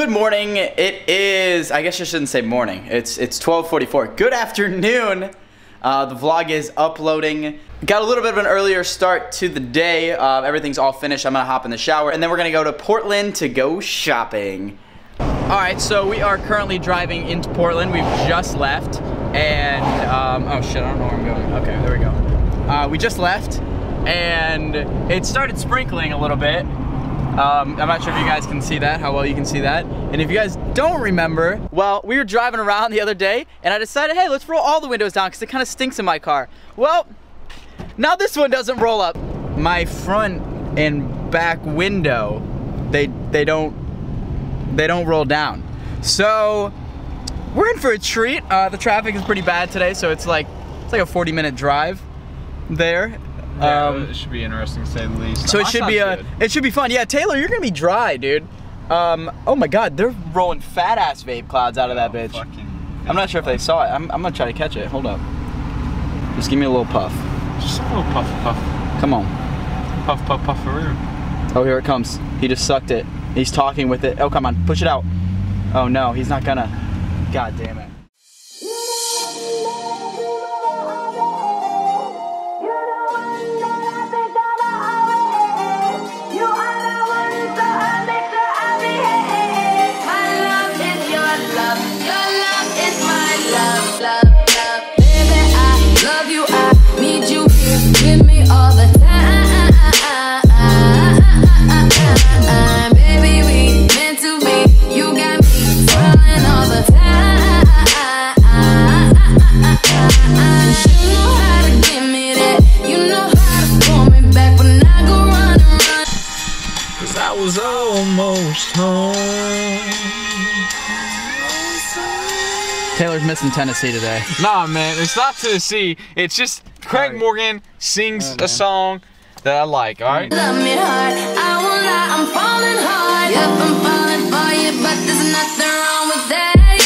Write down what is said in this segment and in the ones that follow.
Good morning. It is, I guess I shouldn't say morning. It's 12:44. Good afternoon. The vlog is uploading. Got a little bit of an earlier start to the day. Everything's all finished. I'm gonna hop in the shower and then we're gonna go to Portland to go shopping. All right, so we are currently driving into Portland. We've just left and, oh shit, I don't know where I'm going. Okay, there we go. We just left and it started sprinkling a little bit. I'm not sure if you guys can see that, how well you can see that. And if you guys don't remember, well, we were driving around the other day and I decided, hey, let's roll all the windows down because it kind of stinks in my car. Well, now this one doesn't roll up. My front and back window, they don't roll down. So we're in for a treat. The traffic is pretty bad today, so it's like a 40-minute drive there. Yeah, it should be interesting to say the least. So it should be fun. Yeah, Taylor, you're gonna be dry, dude. Oh my God, they're rolling fat ass vape clouds out of that bitch. I'm not sure if they saw it. I'm gonna try to catch it. Hold up. Just give me a little puff. Just a little puff, puff. Come on. Puff, puff, puff for real. Oh, here it comes. He just sucked it. He's talking with it. Oh, come on, push it out. Oh no, he's not gonna. God damn it. I was almost home. Taylor's missing Tennessee today. Nah, man, it's not Tennessee. It's just Craig Morgan sings a song that I like, alright? Love me hard, I won't lie, I'm falling hard. Yep, I'm falling for you, but there's nothing wrong with that.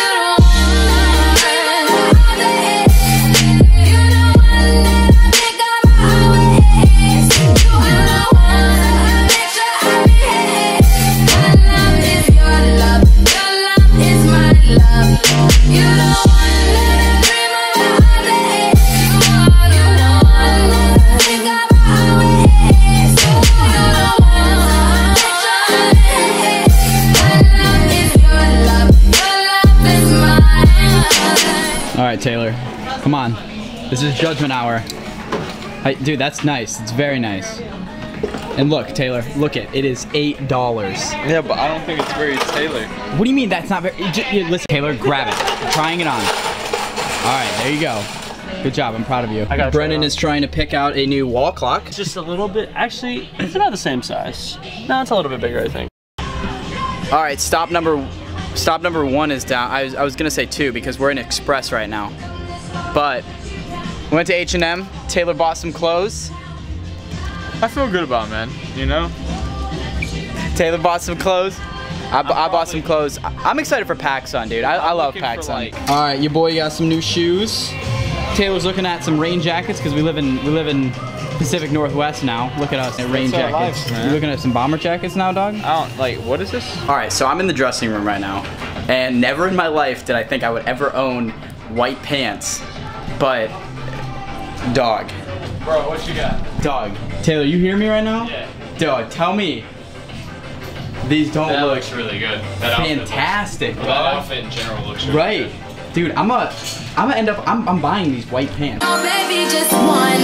All right, Taylor, come on. This is judgment hour. Dude, that's nice. It's very nice. And look, Taylor, look it. It is $8. Yeah, but I don't think it's very Taylor. What do you mean that's not very? Listen, Taylor, grab it. I'm trying it on. All right, there you go. Good job. I'm proud of you. Brennan is trying to pick out a new wall clock. Just a little bit. Actually, it's about the same size. No, it's a little bit bigger, I think. All right, stop number one is down. I was gonna say 2 because we're in Express right now. But we went to H&M. Taylor bought some clothes. I feel good about it, man, you know? Taylor bought some clothes. I bought some clothes. I'm excited for PacSun, dude. I love PacSun. All right, your boy got some new shoes. Taylor's looking at some rain jackets because we live in Pacific Northwest now. Look at us, rain jackets. You looking at some bomber jackets now, dog? I don't, like, what is this? All right, so I'm in the dressing room right now, and never in my life did I think I would ever own white pants, but dog. Bro, what you got? Dog. Taylor, you hear me right now? Yeah. Dog, tell me these don't That look looks really good. That fantastic, outfit bro. That outfit in general looks really right. good. Dude, I'm I'm buying these white pants. Oh baby, just one.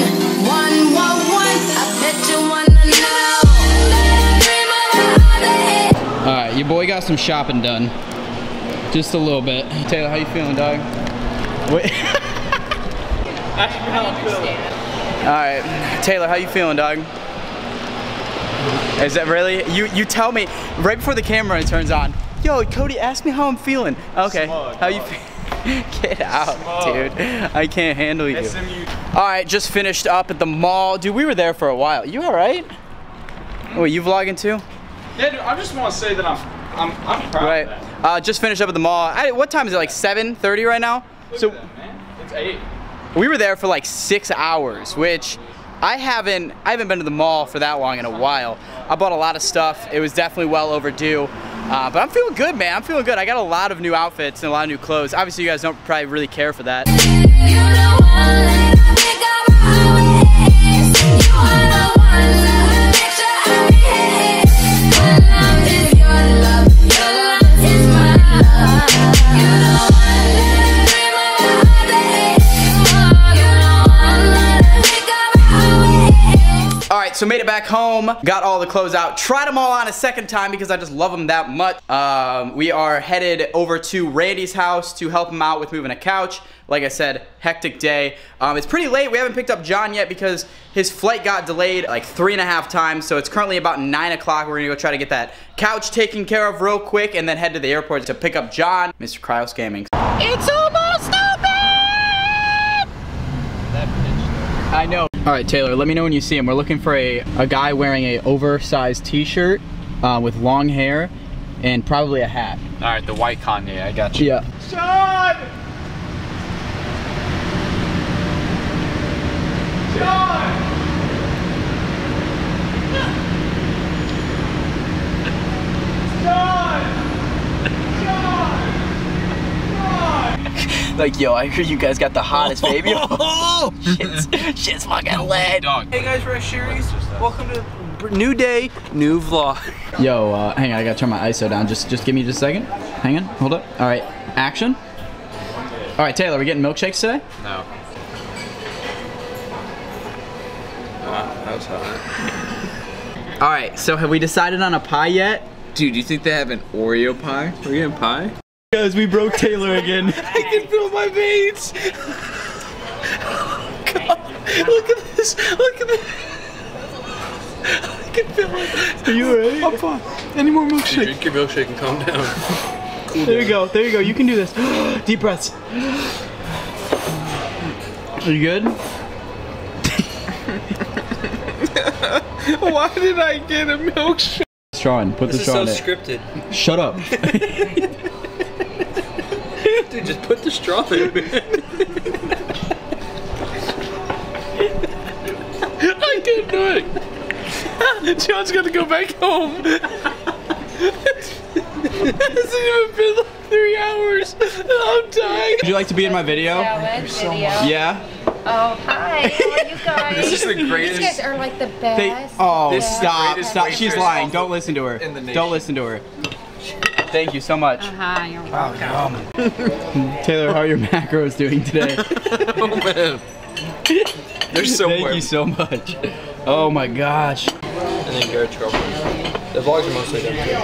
I bet you wanna know. All right, your boy got some shopping done. Just a little bit. Taylor, how you feeling, dog? Wait. All right, Taylor, how you feeling, dog? Is that really? You tell me right before the camera turns on. Yo, Cody, ask me how I'm feeling. Okay, Smug, how you feel? Get out, dude. I can't handle you. SMU. All right, just finished up at the mall. Dude, we were there for a while. You all right? Wait, you vlogging too? Yeah, dude, I just want to say that I'm proud Right. of that. Just finished up at the mall. What time is it? Like 7:30 right now? Look So at that, man. It's 8. we were there for like 6 hours, which I haven't been to the mall for that long in a while. I bought a lot of stuff. It was definitely well overdue. But I'm feeling good, man. I'm feeling good. I got a lot of new outfits and a lot of new clothes. Obviously, you guys don't probably really care for that. Alright, so made it back home, got all the clothes out, tried them all on a second time because I just love them that much. We are headed over to Randy's house to help him out with moving a couch. Like I said, hectic day. It's pretty late. We haven't picked up John yet because his flight got delayed like 3.5 times, so it's currently about 9 o'clock. We're gonna go try to get that couch taken care of real quick and then head to the airport to pick up John. Mr. Cryos Gaming. It's almost open! I know. All right, Taylor, let me know when you see him. We're looking for a guy wearing a oversized t-shirt with long hair and probably a hat. All right, the white Kanye, I got you. Yeah. John! John! Like, yo, I heard you guys got the hottest baby. Shit's fucking lit. Dog. Hey guys, we're at Sherry's. Welcome to new day, new vlog. Yo, hang on, I gotta turn my ISO down. Just give me just a second. Hang on, hold up. All right, action. All right, Taylor, we getting milkshakes today? No. That was hot. All right, so have we decided on a pie yet? Dude, do you think they have an Oreo pie? We're getting pie? Guys, we broke Taylor again. I can feel my veins. Oh, God. Look at this. Look at this. I can feel it. Are you alright? I'm fine. Any more milkshake? Drink your milkshake and calm down. Cool there you go. There you go. You can do this. Deep breaths. Are you good? Why did I get a milkshake? Straw in. Put the straw in. This is so scripted. Shut up. Dude, just put the straw in. I can't do it. John's gonna go back home. It hasn't even been like 3 hours. I'm dying. Would you like to be in my video? Yeah. Oh, hi. How are you guys? This is the greatest. These guys are like the best. Stop. Stop. She's waitress lying. Don't listen to her. in the nation. Don't listen to her. Thank you so much. Hi, you're welcome. Taylor, how are your macros doing today? Oh man. They're so Thank you so much. Oh my gosh. And then Garrett's girlfriend. The vlogs are mostly done too.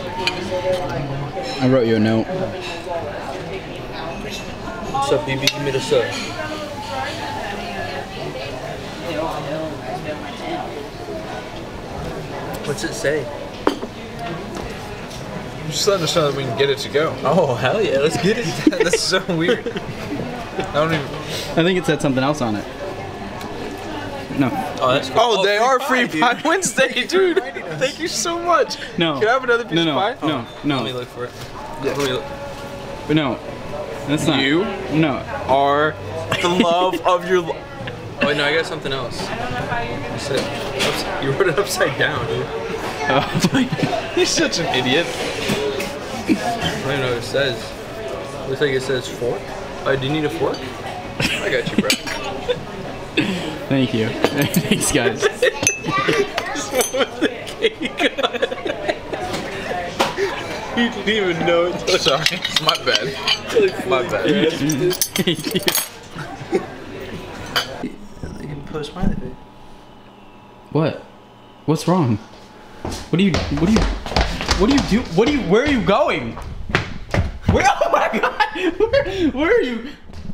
I wrote you a note. What's up, BB? Give me the sub. What's it say? Just letting us know that we can get it to go. Oh, hell yeah, let's get it. That's so weird. I don't even. I think it said something else on it. No. Oh, that's cool. Oh, they are free dude. pie Wednesday, dude. Thank you so much. No. Can I have another piece No, of pie? no, Let me no, look for it. Yeah. Let me look. no. That's not. You No. are the love of your life. Oh, wait, no, I got something else. You wrote it upside down, dude. You're such an idiot. I don't even know what it says. Looks like it says fork. Oh, do you need a fork? I got you, bro. Thank you. Thanks, guys. You didn't even know it. Sorry, it's my bad. My bad. Thank you. You can post my face. What? What's wrong? What do you do? Where are you going? Where, oh my god! Where are you?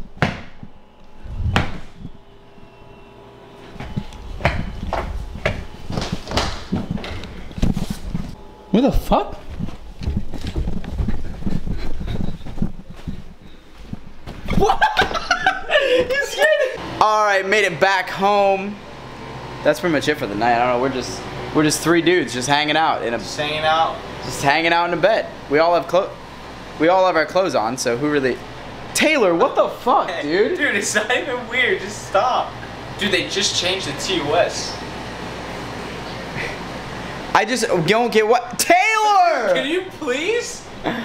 Where the fuck? What? You scared me. Alright, made it back home. That's pretty much it for the night. I don't know, we're just 3 dudes just hanging out in a Just hanging out. just hanging out in a bed. We all have our clothes on, so who really Taylor, what the fuck, dude? Dude, it's not even weird. Just stop. Dude, they just changed the TOS. I just don't get what Taylor! Can you please?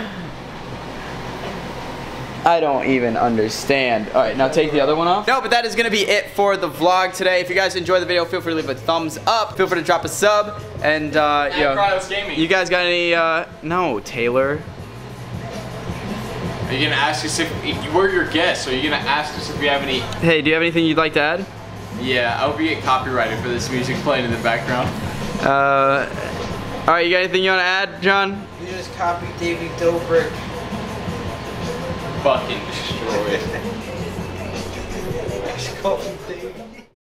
I don't even understand. All right, now take the other one off. No, but that is gonna be it for the vlog today. If you guys enjoyed the video, feel free to leave a thumbs up. Feel free to drop a sub. And, you know, Cryos Gaming. you guys got any, no, Taylor. Are you gonna ask us if we're your guests? So you're gonna ask us if we have any? Hey, do you have anything you'd like to add? Yeah, I hope we get copyrighted for this music playing in the background. All right, you got anything you want to add, John? You just copy Davey Dobrik. Fucking destroy it. Just call him Davey.